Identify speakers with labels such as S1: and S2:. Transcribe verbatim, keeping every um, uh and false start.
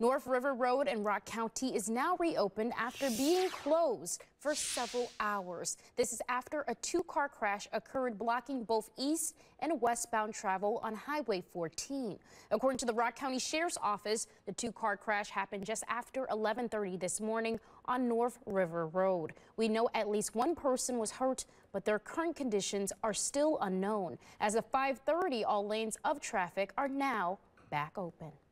S1: North River Road in Rock County is now reopened after being closed for several hours. This is after a two-car crash occurred blocking both east and westbound travel on Highway fourteen. According to the Rock County Sheriff's Office, the two-car crash happened just after eleven thirty this morning on North River Road. We know at least one person was hurt, but their current conditions are still unknown. As of five thirty, all lanes of traffic are now back open.